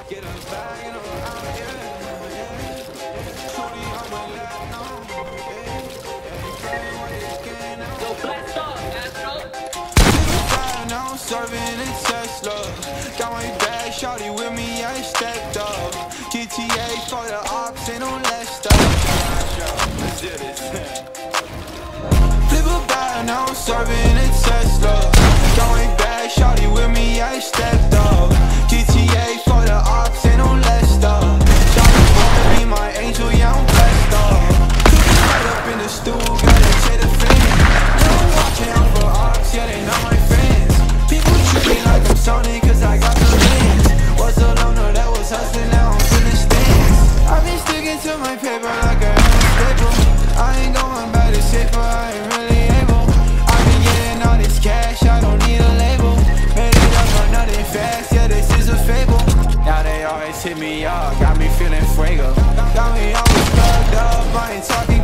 Get a bag and I'm out, yeah. Shorty on my lap now, yeah. Playing with this game now. Yo, blast off, Astro. Now I'm serving in Tesla. Got my bag, shawty with me, I stepped up. GTA for the ops, ain't no less stuff. Let's do this. Flip a bag, now I'm serving in Tesla. Got my bag, shawty with me, I stepped up. GTA for the ops, ain't no less stuff. Shawty wanna be my angel, yeah, I'm blessed up. Took it right up in the stool, gotta take the fame. Now I'm watching out for ops, yeah, they not my fans. People treat me like I'm Sony, cause I got the lens. Was a loner that was hustling, now I'm in the stands. I've been sticking to my paper like a staple. I ain't going back to safer, I ain't really able. I've been getting all this cash, I don't need a label. Made it up for nothing fast, yeah, this is a fable. Now they always hit me up, got me feeling fuego. Got me always plugged up, I ain't talking